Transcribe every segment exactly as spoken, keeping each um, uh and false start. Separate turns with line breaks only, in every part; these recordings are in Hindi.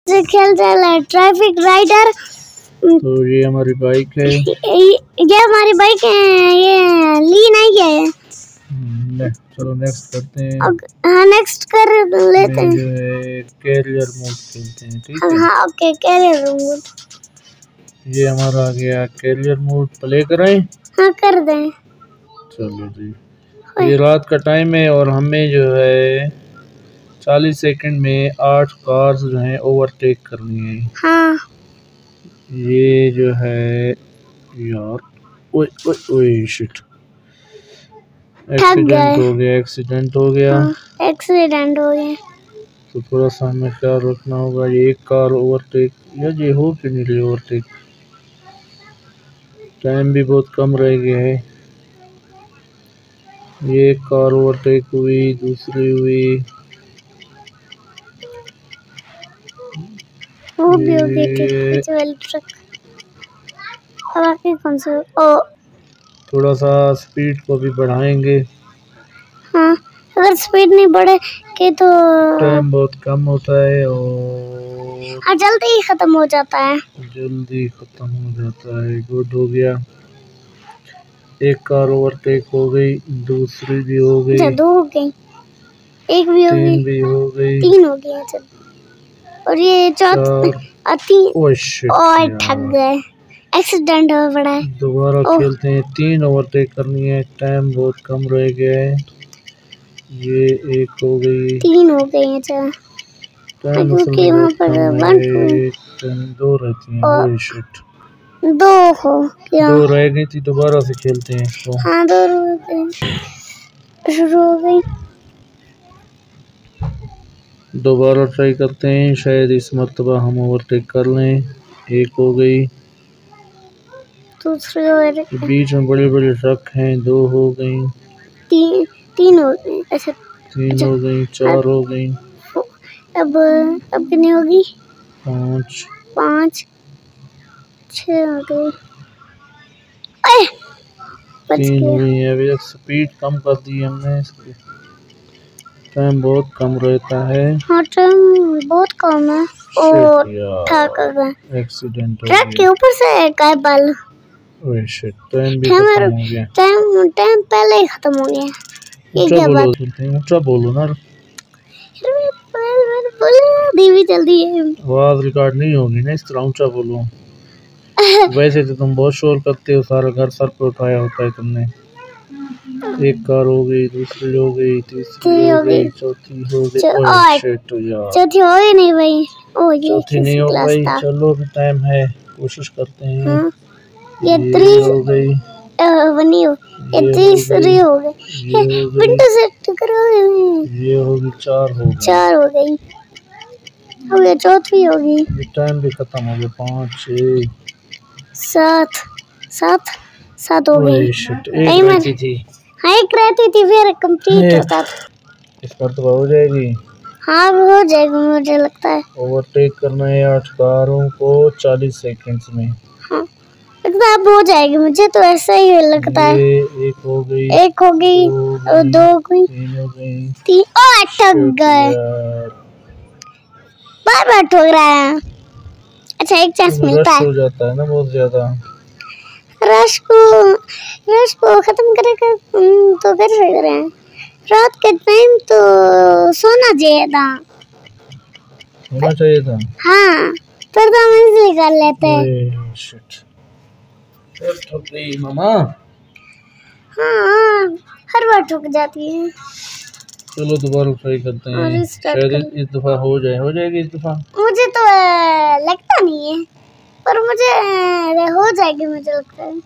से खेल रहा है ट्रैफिक राइडर।
तो ये हमारी बाइक है,
ये हमारी बाइक है, ये ली नहीं है।
ने, चलो नेक्स्ट करते हैं।
हाँ नेक्स्ट कर लेते हैं।
जो है कैरियर मोड खेलते हैं, ठीक है।
हाँ ओके कैरियर मोड।
ये हमारा आ गया कैरियर मोड, प्ले कराएं।
हाँ कर दें।
चलो जी, ये रात का टाइम है और हमें जो है चालीस सेकंड में आठ कार्स जो हैं ओवरटेक करनी है।
हाँ
ये जो है यार, ओए ओए ओए शिट, एक्सीडेंट हो गया, एक्सीडेंट हो गया,
एक्सीडेंट हो गया।
तो थोड़ा सा हमें ख्याल रखना होगा। ये एक कार ओवरटेक, या ये हो क्यों नहीं रही ओवरटेक, टाइम भी बहुत कम रह गया है। ये एक कार ओवरटेक हुई, दूसरी हुई,
वो भी हो गई थी वाली ट्रक। अब आगे कौन सा? ओ
थोड़ा सा स्पीड को भी बढ़ाएंगे।
हाँ अगर स्पीड नहीं बढ़े के तो
टाइम बहुत कम होता है और
हाँ जल्दी ही खत्म हो जाता है,
जल्दी खत्म हो जाता है। गुड हो गया, एक कार ओवरटेक हो गई, दूसरी भी हो गई,
दो हो गई, एक भी हो गई,
तीन भी हो गई,
तीन हो गई है, और ये चौथी और थक गए, एक्सीडेंट हो पड़ा है।
दोबारा खेलते हैं, तीन ओवरटेक करनी है, टाइम बहुत कम रह गया है। ये एक हो गई,
तीन हो गई है, चल
टाइम
क्योंकि वहाँ पर वन
दो रहती हैं। शिट,
दो हो क्या?
दो रह गई थी, दोबारा से खेलते हैं इसको।
हाँ दो हो गई, शुरू हो गई,
दोबारा ट्राई करते हैं, शायद इस मर्तबा हम ओवरटेक कर लें। एक हो गई,
दूसरी हो गई,
बीच में बड़े बड़े ट्रक हैं, दो हो गई,
तीन तीन हो गई, अच्छा
तीन
अच्छा,
हो गई, चार हो गई,
अब अब कितनी होगी?
पाँच,
पाँच, छः हो गई,
तीन हुई है। अभी तक स्पीड कम कर दी हमने, इसकी टाइम बहुत कम रहता है।
हाँ टाइम बहुत कम है और थक गए,
एक्सीडेंट हो
ट्रक के ऊपर से काय बाल,
ओए शिट, टाइम भी खत्म हो गया,
टाइम टाइम पहले ही खत्म हो गया। ये क्या बात है,
ऊंचा बोलो ना,
दीवी जल्दी है,
आवाज रिकॉर्ड नहीं होगी ना, इस तरह ऊंचा बोलो। वैसे तो तुम बहुत शोर करते हो, सारा घर सर पे उठाया होता है तुमने। एक कार हो गई, दूसरी हो गई, तीसरी हो गई, चौथी हो गई, ओह शिट यार,
चौथी हो ही नहीं भाई, ओ ये
चौथी नहीं हो गई। चलो अभी टाइम है, कोशिश करते हैं।
हाँ, ये थ्री
हो गई,
बनी हो, ये तीसरी हो गई, विंडो सेट करो,
ये हो गई, चार हो गई,
चार हो गई, अब ये चौथी होगी,
टाइम भी खत्म हो गया, पाँच, छः,
सात, सात सात हो गई,
एक रहती थी।
हाँ एक रहती थी, फिर कंप्लीट होता था।
इस पर तो हो जाएगी,
हाँ हो जाएगी मुझे लगता है।
ओवरटेक करना है आठ कारों को चालीस सेकंड्स में। हाँ
लगता है अब हो जाएगी, मुझे तो ऐसा ही लगता है।
एक हो गई,
एक हो गई, और दो हो गई,
तीन हो गई,
तीन और अटक गए, बार बार ठोक रहा है। अच्छा एक चांस मिलता है,
हो जाता है ना बहुत ज्यादा।
रश को रश को खत्म करेगा तो कर रहे हैं। रात के टाइम तो सोना चाहिए था,
सोना चाहिए था।
हाँ फिर तो हम इसलिए कर लेते हैं।
शिट, ठुक गई मामा।
हाँ हर बार ठुक जाती है।
चलो दोबारा ट्राई करते हैं, शायद इस दफा हो जाए, हो जाएगी इस दफा।
मुझे तो लगता नहीं है, पर मुझे हो जाएगी, मुझे लगता है।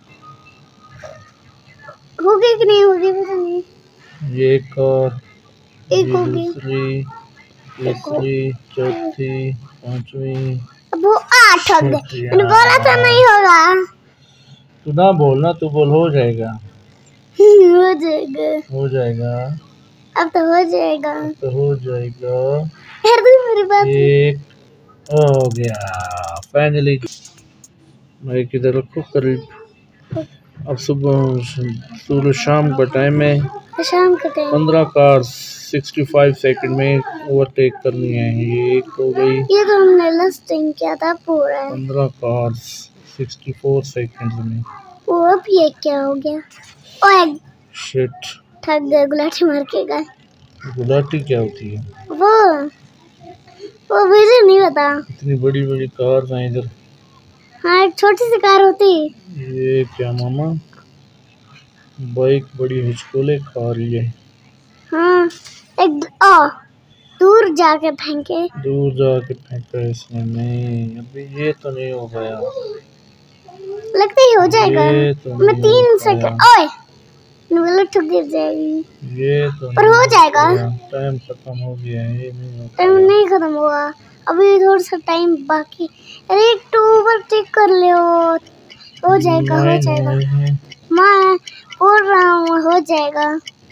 होगी कि नहीं होगी पता नहीं। ये
एक और,
एक होगी,
दूसरी, तीसरी, चौथी, पांचवी,
वो आठ हो गए। मैंने बोला था नहीं होगा।
तू ना बोलना, तू बोल हो जाएगा,
हो जाएगा,
हो जाएगा,
अब तो हो जाएगा,
अब तो हो जाएगा।
यार तू मेरी बात,
एक हो गया फाइनली। मैं किधर रखूं, करीब अब सुबह सूरज शाम का टाइम है।
शाम के टाइम
पंद्रह कार सिक्सटी फाइव सेकंड में ओवरटेक करनी है। ये एक हो गई।
ये तो हमने लास्ट टाइम किया था पूरा।
पंद्रह कार सिक्सटी फोर सेकंड में।
वो अब ये क्या हो गया? ओए
शिट,
थक गए, गुलाटी मार के गए।
गुलाटी क्या होती है?
वो वो मुझे नहीं पता।
इतनी बड़ी बड़ी कार हैं इधर।
हाँ, एक छोटी सी कार होती।
ये क्या मामा, बाइक बड़ी हिचकोले खा रही है।
हाँ, एक ओ दूर जाके फेंके।
दूर जाके फेंका इसने। नहीं, अभी ये तो नहीं हो गया।
लगता ही हो जाएगा।
तो
मैं तीन सेकंड। ओए बोला ठुक गिर जाएगी।
ये तो
पर हो जाएगा।
टाइम खत्म हो गया है। ये नहीं हो
टाइम नहीं खत्म हुआ, अभी थोड़ा सा टाइम बाकी। अरे एक टू ओवरटेक कर लो, हो जाएगा हो जाएगा। मैं बोल रहा हूँ हो जाएगा।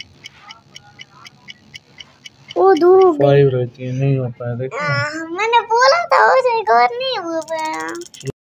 वो दूर हो गई।
फाइव रहती है, नहीं हो पाया। देखो
मैंने बोला था हो जाएगा और नहीं हो पाया।